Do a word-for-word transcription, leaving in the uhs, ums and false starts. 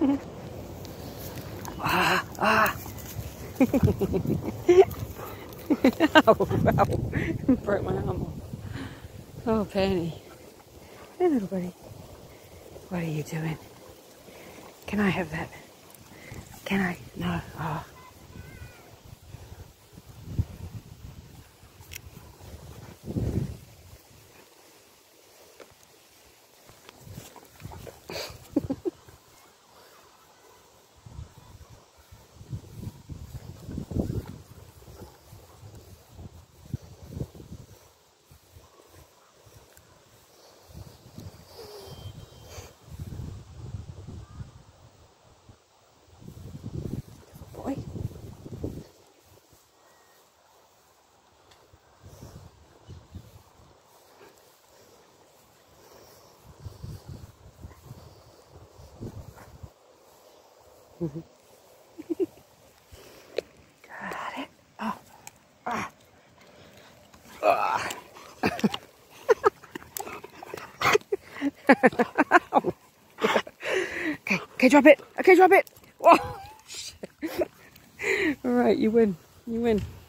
Ah, ah. Ow, ow. Broke my arm off. Oh, Penny. Hey, little buddy. What are you doing? Can I have that? Can I? No. Oh. Boy. Got it. Oh. Ah. Ah. Okay, okay, drop it. Okay, drop it. Whoa. All right, you win. You win.